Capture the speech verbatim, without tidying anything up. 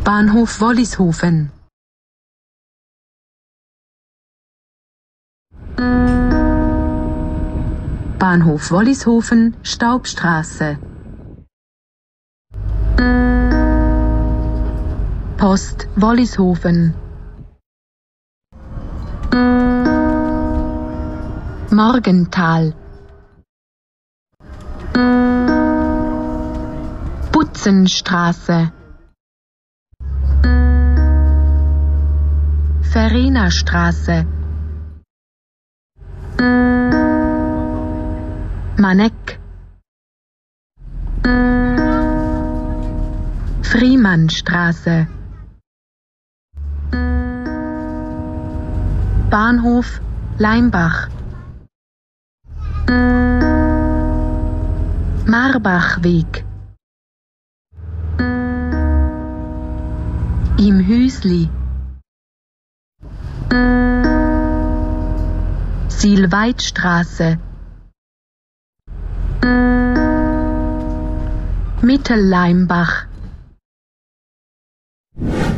Bahnhof Wollishofen. Bahnhof Wollishofen, Staubstraße. Post Wollishofen. Morgenthal. Butzenstraße. Verena-Straße. Maneck. Friemannstraße. Bahnhof Leimbach. Marbachweg. Im Hüsli. Silweitstraße. Mittelleimbach.